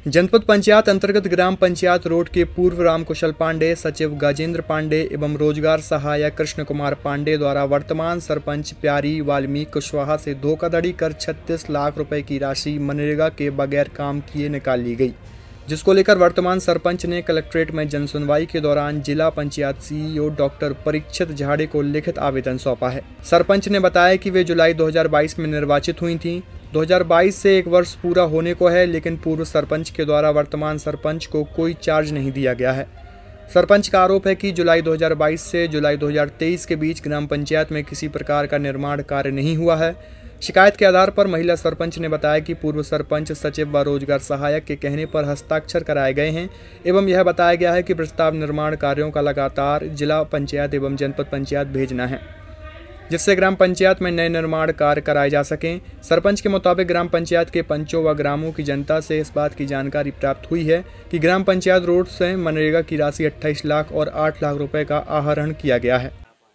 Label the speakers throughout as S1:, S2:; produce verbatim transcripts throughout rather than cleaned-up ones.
S1: जनपद पंचायत अंतर्गत ग्राम पंचायत रोड के पूर्व रामकुशल पांडे, सचिव गजेंद्र पांडे एवं रोजगार सहायक कृष्ण कुमार पांडे द्वारा वर्तमान सरपंच प्यारी वाल्मीकि कुशवाहा से धोखाधड़ी कर छत्तीस लाख रुपए की राशि मनरेगा के बगैर काम किए निकाल ली गई, जिसको लेकर वर्तमान सरपंच ने कलेक्ट्रेट में जनसुनवाई के दौरान जिला पंचायत सीईओ डॉक्टर परीक्षित झाड़े को लिखित आवेदन सौंपा है। सरपंच ने बताया कि वे जुलाई दो हज़ार बाईस में निर्वाचित हुई थीं। दो हज़ार बाईस से एक वर्ष पूरा होने को है, लेकिन पूर्व सरपंच के द्वारा वर्तमान सरपंच को कोई चार्ज नहीं दिया गया है। सरपंच का आरोप है कि जुलाई दो हज़ार बाईस से जुलाई दो हज़ार तेईस के बीच ग्राम पंचायत में किसी प्रकार का निर्माण कार्य नहीं हुआ है। शिकायत के आधार पर महिला सरपंच ने बताया कि पूर्व सरपंच, सचिव व रोजगार सहायक के कहने पर हस्ताक्षर कराए गए हैं एवं यह बताया गया है कि प्रस्ताव निर्माण कार्यों का लगातार जिला पंचायत एवं जनपद पंचायत भेजना है, जिससे ग्राम पंचायत में नए निर्माण कार्य कराए जा सकें। सरपंच के मुताबिक ग्राम पंचायत के पंचों व ग्रामों की जनता से इस बात की जानकारी प्राप्त हुई है कि ग्राम पंचायत रोड से मनरेगा की राशि अट्ठाईस लाख और आठ लाख रुपए का आहरण किया गया है।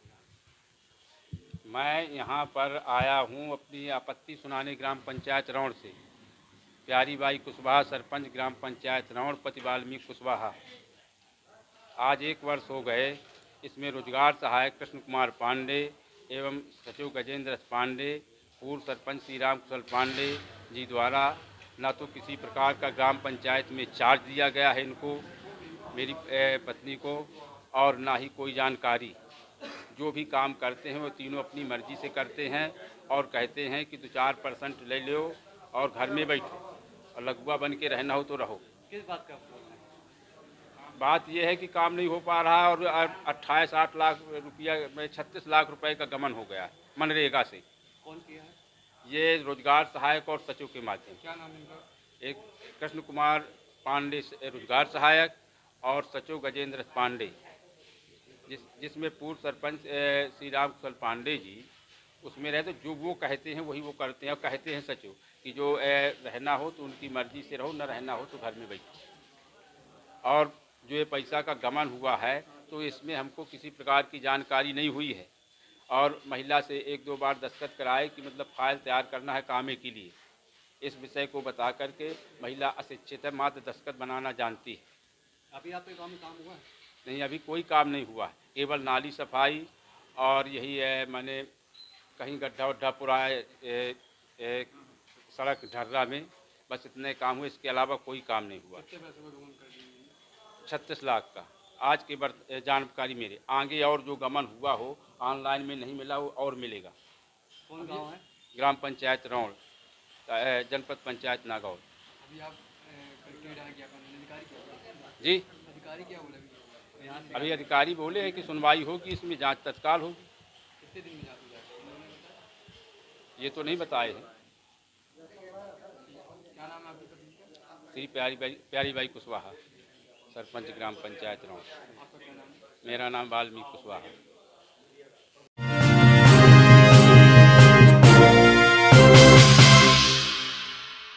S2: मैं यहाँ पर आया हूँ अपनी आपत्ति सुनाने ग्राम पंचायत रौड़ से। प्यारी बाई कुशवाहा सरपंच ग्राम पंचायत रौड़ पति वाल्मीकि कुशवाहा। आज एक वर्ष हो गए। इसमें रोजगार सहायक कृष्ण कुमार पांडे एवं सचिव गजेंद्र पांडे, पूर्व सरपंच श्री राम कुशल पांडे जी द्वारा न तो किसी प्रकार का ग्राम पंचायत में चार्ज दिया गया है इनको, मेरी पत्नी को, और ना ही कोई जानकारी। जो भी काम करते हैं वो तीनों अपनी मर्जी से करते हैं और कहते हैं कि दो चार परसेंट ले लो और घर में बैठो और लगुआ बन के रहना हो तो रहो।
S3: किस बात का
S2: बात यह है कि काम नहीं हो पा रहा है और अट्ठाईस आठ लाख रुपया में छत्तीस लाख रुपए का गमन हो गया है मनरेगा से।
S3: कौन किया है?
S2: ये रोजगार सहायक और सचिव के माध्यम।
S3: क्या नाम इनका?
S2: एक कृष्ण कुमार पांडे रोजगार सहायक और सचिव गजेंद्र पांडे, जिस जिसमें पूर्व सरपंच श्री राम कुशल पांडे जी उसमें रहते। जो वो कहते हैं वही वो करते हैं। और कहते हैं सचिव कि जो ए, रहना हो तो उनकी मर्जी से रहो, न रहना हो तो घर में बैठो। और जो ये पैसा का गमन हुआ है तो इसमें हमको किसी प्रकार की जानकारी नहीं हुई है और महिला से एक दो बार दस्तखत कराए कि मतलब फाइल तैयार करना है कामे के लिए। इस विषय को बता करके महिला अशिक्षित है, मात्र दस्तखत बनाना जानती है।
S3: अभी आपके गाँव में काम हुआ है?
S2: नहीं, अभी कोई काम नहीं हुआ है। केवल नाली सफाई और यही है, मैंने कहीं गड्ढा वड्ढा पुरा है सड़क ढर्रा में, बस इतने काम हुए। इसके अलावा कोई काम नहीं हुआ।
S3: कितने पैसे का गमन कर दिए?
S2: छत्तीस लाख का। आज के बर जानकारी मेरे आगे और जो गमन हुआ हो ऑनलाइन में नहीं मिला हो और मिलेगा।
S3: कौन गाँव है?
S2: ग्राम पंचायत रौड़, जनपद पंचायत नागौर।
S3: अभी आप कलेक्ट्रेट आए क्या अधिकारी क्या
S2: जी
S3: अधिकारी क्या बोले?
S2: अभी अधिकारी बोले हैं कि सुनवाई होगी, इसमें जांच तत्काल होगी।
S3: कितने दिन में जांच हो जाएगी?
S2: ये तो नहीं बताए हैं।
S3: क्या नाम है आपकी पत्नी का?
S2: श्री प्यारी बाई प्यारी बाई कुशवाहा, सरपंच ग्राम पंचायत रौड़।
S3: आपका क्या नाम है?
S2: मेरा नाम वाल्मीकि कुशवाहा।